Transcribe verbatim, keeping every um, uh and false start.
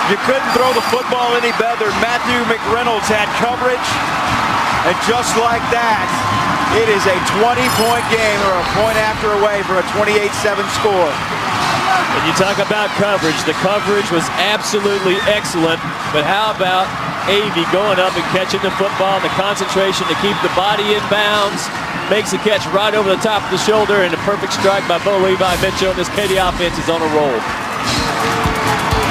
You couldn't throw the football any better. Matthew McReynolds had coverage, and just like that, it is a twenty-point game, or a point after away for a twenty-eight seven score. And you talk about coverage. The coverage was absolutely excellent, but how about Avie going up and catching the football, the concentration to keep the body in bounds, makes the catch right over the top of the shoulder, and a perfect strike by Bo Levi Mitchell. This Katy offense is on a roll.